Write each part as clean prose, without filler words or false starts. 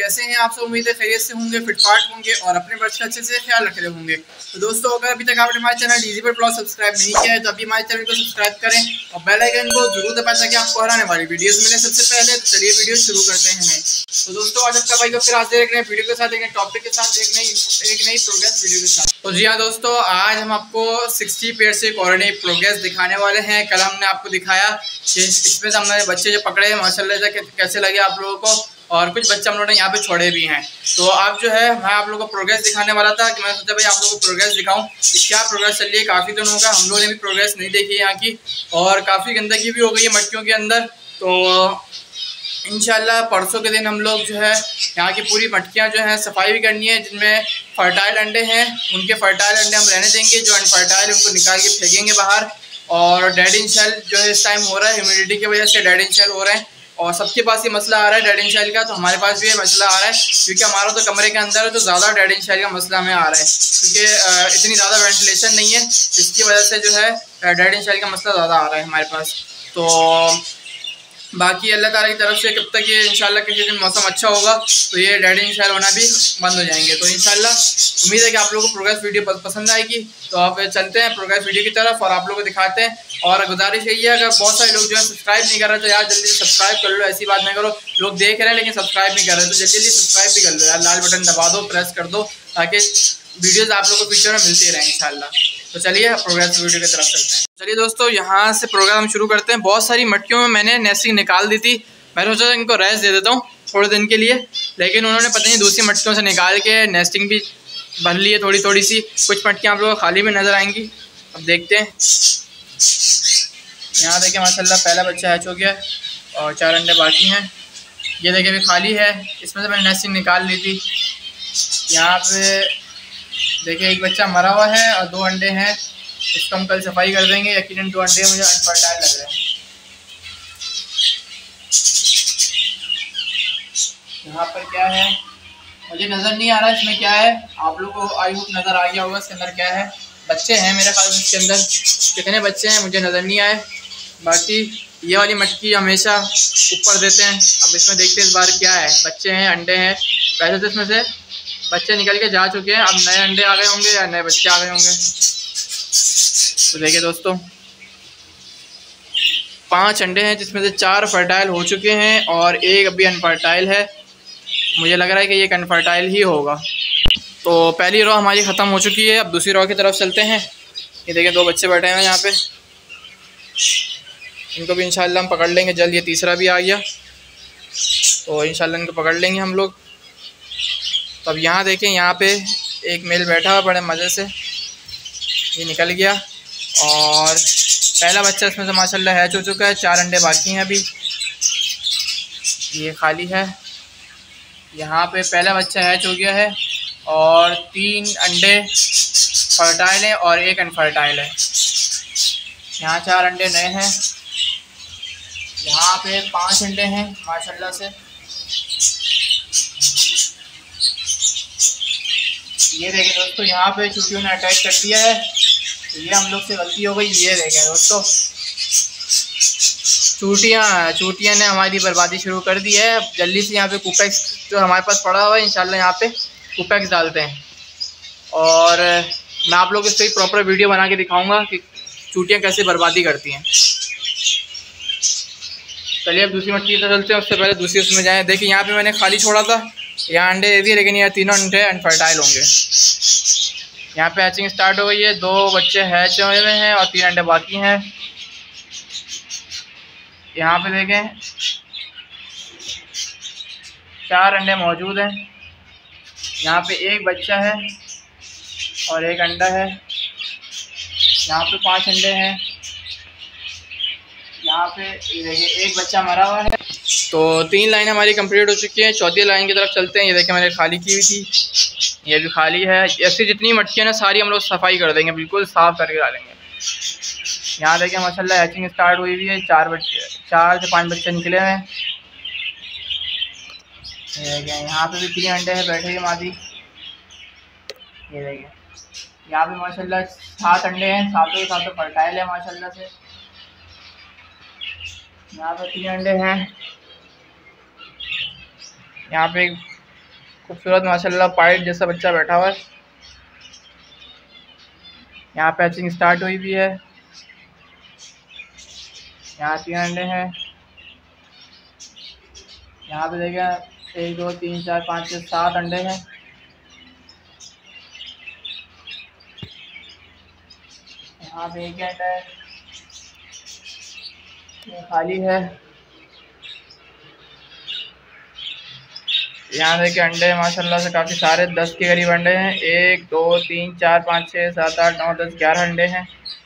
कैसे हैं आप सब? उम्मीद है खैरियत से होंगे, फिटफाट होंगे और अपने बच्चे का अच्छे से ख्याल रख रहे होंगे। तो दोस्तों, अगर अभी तक आपने हमारे चैनल डीजी पर ब्लॉग सब्सक्राइब नहीं किया है तो अभी हमारे चैनल को सब्सक्राइब करें और बेल आइकन को जरूर दबाएं ताकि आपको आने वाली वीडियोस मिले सबसे पहले। तो चलिए वीडियो शुरू करते हैं। तो दोस्तों, आज आपका भाई को फिर आज देख रहे हैं वीडियो के साथ, एक टॉपिक के साथ, एक नई प्रोग्रेस वीडियो के साथ। तो जी हाँ दोस्तों, आज हम आपको 60 पेड़ से एक और नई प्रोग्रेस दिखाने वाले हैं। कल हमने आपको दिखाया कि इसमें से हमने बच्चे जो पकड़े हैं माशाल्लाह से कैसे लगे आप लोगों को, और कुछ बच्चे हम लोगों ने यहाँ पे छोड़े भी हैं। तो अब जो है मैं आप लोगों को प्रोग्रेस दिखाने वाला था कि मैं सोचा भाई आप लोगों को प्रोग्रेस दिखाऊं कि क्या प्रोग्रेस चल रही है। काफ़ी दिनों का हम लोगों ने भी प्रोग्रेस नहीं देखी है यहाँ की, और काफ़ी गंदगी भी हो गई है मटकियों के अंदर। तो इंशाल्लाह परसों के दिन हम लोग जो है यहाँ की पूरी मटकियाँ जो हैं सफाई भी करनी है। जिनमें फर्टाइल अंडे हैं उनके फर्टाइल अंडे हम रहने देंगे, जो अनफर्टाइल उनको निकाल के फेंकेंगे बाहर। और डेड इन शेल जो है इस टाइम हो रहा है, ह्यूमिडिटी की वजह से डेड इन शेल हो रहे हैं और सबके पास ये मसला आ रहा है डेड इन शेल का। तो हमारे पास भी ये मसला आ रहा है क्योंकि हमारा तो कमरे के अंदर है, तो ज़्यादा डेड इन शेल का मसला हमें आ रहा है क्योंकि इतनी ज़्यादा वेंटिलेशन नहीं है। इसकी वजह से जो है डेड इन शेल का मसला ज़्यादा आ रहा है हमारे पास। तो बाकी अल्लाह ताला की तरफ से कब तक ये इंशाल्लाह किसी दिन मौसम अच्छा होगा तो ये डेड इन शेल होना भी बंद हो जाएंगे। तो इंशाल्लाह उम्मीद है कि आप लोगों को प्रोग्रेस वीडियो पसंद आएगी। तो आप चलते हैं प्रोग्रेस वीडियो की तरफ और आप लोगों को दिखाते हैं। और गुजारिश यही है, अगर बहुत सारे लोग जो है सब्सक्राइब नहीं कर रहे तो यार जल्दी से सब्सक्राइब कर लो। ऐसी बात नहीं करो, लोग देख रहे हैं लेकिन सब्सक्राइब नहीं कर रहे, तो जल्दी जल्दी सब्सक्राइब भी कर लो यार। लाल बटन दबा दो, प्रेस कर दो ताकि वीडियोज़ आप लोगों को फ्यूचर में मिलती रहें इंशाल्लाह। तो चलिए प्रोग्रेस वीडियो की तरफ चलते हैं। चलिए दोस्तों, यहाँ से प्रोग्राम शुरू करते हैं। बहुत सारी मटकियों में मैंने नेस्टिंग निकाल दी थी। मैंने सोचा इनको रेस्ट दे देता हूँ थोड़े दिन के लिए, लेकिन उन्होंने पता नहीं दूसरी मटकियों से निकाल के नेस्टिंग भी भर ली है थोड़ी थोड़ी सी। कुछ मटकियाँ आप लोगों को खाली भी नज़र आएंगी। अब देखते हैं। यहाँ देखिए माशाल्लाह पहला बच्चा हैच हो गया और 4 अंडे बाकी हैं। ये देखिए अभी खाली है, इसमें से मैंने नेस्टिंग निकाल ली थी। यहाँ पे देखिए एक बच्चा मरा हुआ है और 2 अंडे हैं। इसको हम कल सफाई कर देंगे। यकीनन 2 अंडे मुझे अनफर्टाइल लग रहे हैं। यहाँ पर क्या है मुझे नज़र नहीं आ रहा है, इसमें क्या है आप लोग को आई होप नज़र आ गया होगा इसके अंदर क्या है। बच्चे हैं मेरे ख्याल में, इसके अंदर कितने बच्चे हैं मुझे नज़र नहीं आए। बाकी ये वाली मटकी हमेशा ऊपर देते हैं। अब इसमें देखते हैं इस बार क्या है, बच्चे हैं अंडे हैं। वैसे तो इसमें से बच्चे निकल के जा चुके हैं, अब नए अंडे आ गए होंगे या नए बच्चे आ गए होंगे। तो देखिए दोस्तों 5 अंडे हैं जिसमें से 4 फर्टाइल हो चुके हैं और एक अभी अनफर्टाइल है। मुझे लग रहा है कि ये अनफर्टाइल ही होगा। तो पहली रॉ हमारी ख़त्म हो चुकी है। अब दूसरी रॉ की तरफ चलते हैं। ये देखिए 2 बच्चे बैठे हैं यहाँ पे, इनको भी इंशाल्लाह हम पकड़ लेंगे जल्द। ये तीसरा भी आ गया तो इंशाल्लाह इनको पकड़ लेंगे हम लोग। तो अब यहाँ देखें, यहाँ पे एक मेल बैठा हुआ बड़े मज़े से, ये निकल गया और पहला बच्चा इसमें से माशाल्लाह हैच हो चुका है। 4 अंडे बाकी हैं अभी, ये खाली है। यहाँ पे पहला बच्चा हैच हो गया है और 3 अंडे फर्टाइल हैं और एक अनफर्टाइल है। यहाँ 4 अंडे नए हैं। यहाँ पे 5 अंडे हैं माशाल्लाह से। ये देखें दोस्तों, यहाँ पे चूटियों ने अटैक कर दिया है, तो ये हम लोग से गलती हो गई। ये देखें दोस्तों, चूटियाँ ने हमारी बर्बादी शुरू कर दी है। जल्दी से यहाँ पे कुपेक्स जो हमारे पास पड़ा हुआ है इंशाल्लाह यहाँ पे कुपेक्स डालते हैं और मैं आप लोगों को इसकी प्रॉपर वीडियो बना के दिखाऊंगा कि चूटियाँ कैसे बर्बादी करती हैं। चलिए अब दूसरी मटकी की तरफ चलते हैं, उससे पहले दूसरी उसमें जाएँ। देखिए यहाँ पे मैंने खाली छोड़ा था, यहाँ अंडे दे दिए, लेकिन यहाँ 3 अंडे अनफर्टाइल होंगे। यहाँ पे हैचिंग स्टार्ट हो गई है। 2 बच्चे हैच हुए हैं और 3 अंडे बाकी हैं। यहाँ पे देखें 4 अंडे मौजूद हैं। यहाँ पे एक बच्चा है और एक अंडा है। यहाँ पे 5 अंडे हैं। यहाँ पे देखिए एक बच्चा मरा हुआ है। तो 3 लाइन हमारी कंप्लीट हो चुकी है। चौथी लाइन की तरफ चलते हैं। ये देखिए मैंने खाली की हुई थी, ये भी खाली है। ऐसी जितनी मटकियाँ ना सारी हम लोग सफाई कर देंगे, बिल्कुल साफ़ करके डालेंगे। यहाँ देखिए माशाल्लाह हैचिंग स्टार्ट हुई हुई है। 4 से 5 बच्चे निकले हुए हैं। ये देखिए यहाँ पे भी 3 अंडे हैं बैठे हुए मादी। ये देखिए यहाँ पे माशाल्लाह 7 अंडे हैं, 7 के 7 फर्टाइल है माशाल्लाह से। यहाँ पे 3 अंडे हैं। यहाँ पे खूबसूरत माशाल्लाह पाइट जैसा बच्चा बैठा हुआ है। यहाँ पे हैचिंग स्टार्ट हुई भी है। यहाँ 3 अंडे हैं। यहाँ पे देखें 1 2 3 4 5 6 7 अंडे हैं। यहाँ पे एक अंडा है, ये खाली है। यहाँ देखिए अंडे माशाल्लाह से काफ़ी सारे 10 के करीब अंडे हैं। 1 2 3 4 5 6 7 8 9 10 11 अंडे हैं।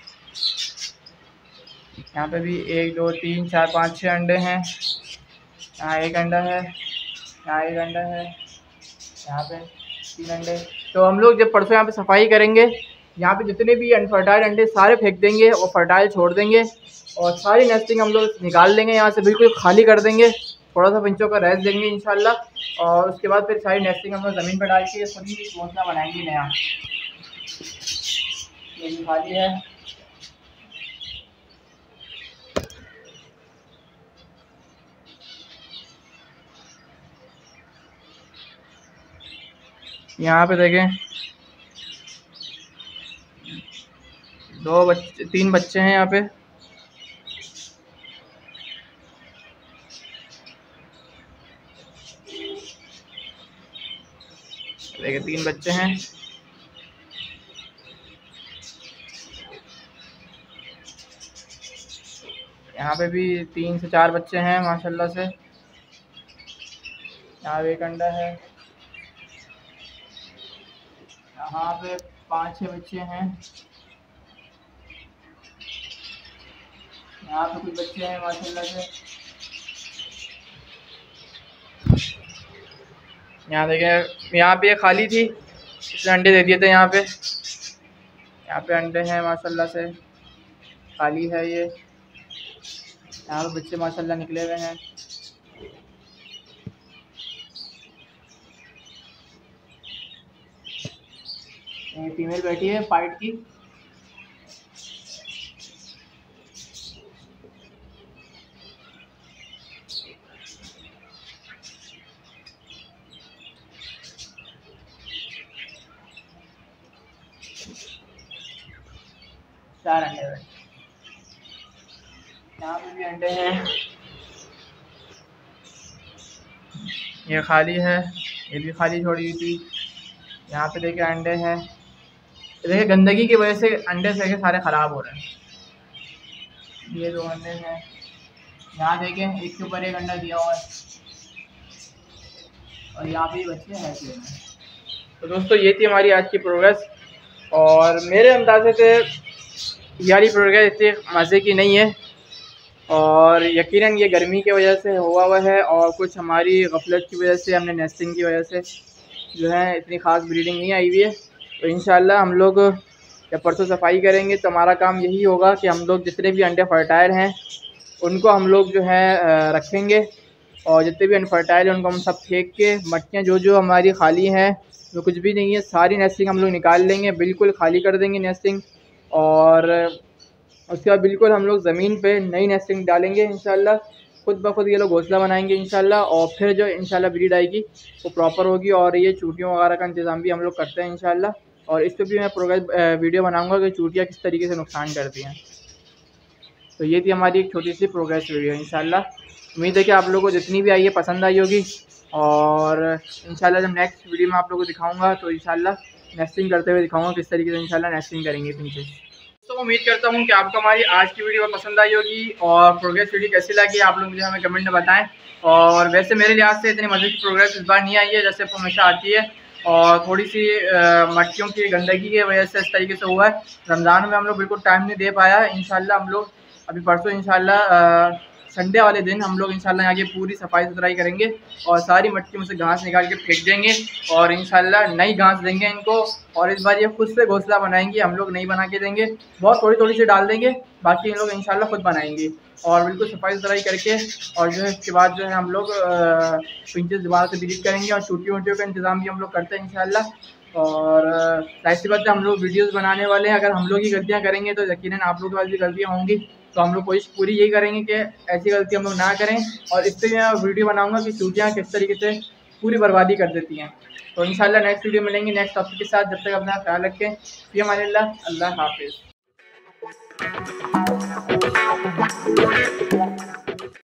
यहाँ पे भी 1 2 3 4 5 6 अंडे हैं। यहाँ एक अंडा है, यहाँ एक अंडा है, यहाँ पे 3 अंडे। तो हम लोग जब परसों यहाँ पे सफाई करेंगे, यहाँ पे जितने भी अनफर्टाइल अंडे सारे फेंक देंगे और फर्टाइल छोड़ देंगे और सारी नेस्टिंग हम लोग निकाल देंगे, यहाँ से बिल्कुल खाली कर देंगे। थोड़ा सा पिंचों का रेस्ट देंगे इंशाल्लाह और उसके बाद फिर सारी नेस्टिंग हम लोग ज़मीन पर डाल के खुद ही घोंसला बनाएंगे नया। ये भी खाली है। यहाँ पे देखें 3 बच्चे हैं यहाँ पे। देखिए 3 बच्चे हैं। यहाँ पे भी 3 से 4 बच्चे हैं माशाल्लाह से। यहाँ एक अंडा है। यहाँ पे 5-6 बच्चे हैं। यहाँ पे कुछ बच्चे हैं माशाल्लाह से। यहाँ देखें यहाँ पे खाली थी, इसने अंडे दे दिए थे। यहाँ पे अंडे हैं माशाल्लाह से, खाली है ये। यहाँ पे बच्चे माशाल्लाह निकले हुए हैं। ये फीमेल बैठी है पाइट की। चार अंडे बैठे। यहाँ पे भी अंडे हैं। ये खाली है, ये भी खाली छोड़ी हुई थी। यहाँ पे देखिए अंडे हैं। देखिए गंदगी की वजह से अंडे से सारे ख़राब हो रहे हैं। ये 2 अंडे हैं। यहाँ देखें एक के ऊपर एक अंडा दिया हुआ है और यहाँ पे बच्चे हैं। तो दोस्तों ये थी हमारी आज की प्रोग्रेस और मेरे अंदाजे से यारी प्रोग्रेस इतनी मज़े की नहीं है और यकीनन ये गर्मी की वजह से हुआ है और कुछ हमारी गफलत की वजह से, हमने नेस्टिंग की वजह से जो है इतनी ख़ास ब्रीडिंग नहीं आई हुई है। तो इंशाल्लाह हम लोग जब परसों सफाई करेंगे तो हमारा काम यही होगा कि हम लोग जितने भी अंडे फर्टाइल हैं उनको हम लोग जो है रखेंगे और जितने भी अनफर्टाइल हैं उनको हम सब फेंक के मट्टियाँ जो हमारी खाली हैं, जो कुछ भी नहीं है, सारी नेस्टिंग हम लोग निकाल लेंगे, बिल्कुल खाली कर देंगे नेस्टिंग और उसके बाद बिल्कुल हम लोग ज़मीन पे नई नेस्टिंग डालेंगे इंशाल्लाह। खुद ब खुद ये लोग घोंसला बनाएंगे इंशाल्लाह और फिर जो इंशाल्लाह ब्रीड आएगी वो प्रॉपर होगी और ये चूटियों वगैरह का इंतज़ाम भी हम लोग करते हैं इंशाल्लाह। और इस पर भी मैं प्रोग्रेस वीडियो बनाऊँगा कि चूटियाँ किस तरीके से नुकसान करती हैं। तो ये थी हमारी एक छोटी सी प्रोग्रेस वीडियो इंशाल्लाह। उम्मीद है कि आप लोगों को जितनी भी आई है पसंद आई होगी और इंशाल्लाह जब नेक्स्ट वीडियो में आप लोगों को दिखाऊंगा तो इंशाल्लाह नेस्टिंग करते हुए दिखाऊंगा किस तरीके से इंशाल्लाह नेस्टिंग करेंगे पीछे। तो उम्मीद करता हूँ कि आपको हमारी आज की वीडियो पसंद आई होगी और प्रोग्रेस वीडियो कैसी लगी आप लोग मुझे हमें कमेंट में बताएं। और वैसे मेरे लिहाज से इतनी मज़े की प्रोग्रेस इस बार नहीं आई है जैसे हमेशा आती है और थोड़ी सी मट्टियों की गंदगी की वजह से इस तरीके से हुआ है। रमज़ान में हम लोग बिल्कुल टाइम नहीं दे पाया। इंशाल्लाह हम लोग अभी परसों इंशाल्लाह संडे वाले दिन हम लोग इंशाल्लाह यहाँ की पूरी सफाई सुथराई करेंगे और सारी मट्टी में से घास निकाल के फेंक देंगे और इंशाल्लाह नई घास देंगे इनको। और इस बार ये खुद से घोंसला बनाएंगे, हम लोग नहीं बना के देंगे, बहुत थोड़ी थोड़ी सी डाल देंगे, बाकी इन लोग इंशाल्लाह खुद बनाएंगे और बिल्कुल सफाई सुथराई करके और जो है इसके बाद जो है हम लोग पिंचेस दोबारा से विजिट करेंगे और चूटियों वूटियों का इंतज़ाम भी हम लोग करते हैं इंशाल्लाह। और ऐसी बात है हम लोग वीडियोज़ बनाने वाले हैं, अगर हम लोग ही गलतियाँ करेंगे तो यकीनन आप लोगों के पास भी गलतियाँ होंगी। तो हम लोग कोशिश पूरी यही करेंगे कि ऐसी गलती हम लोग ना करें और इस पर मैं वीडियो बनाऊंगा कि चूटियाँ किस तरीके से पूरी बर्बादी कर देती हैं। तो इंशाल्लाह नेक्स्ट वीडियो मिलेंगे नेक्स्ट टॉपिक के साथ। जब तक अपना ख्याल रखें, फी अमानिल्लाह, अल्लाह हाफिज़।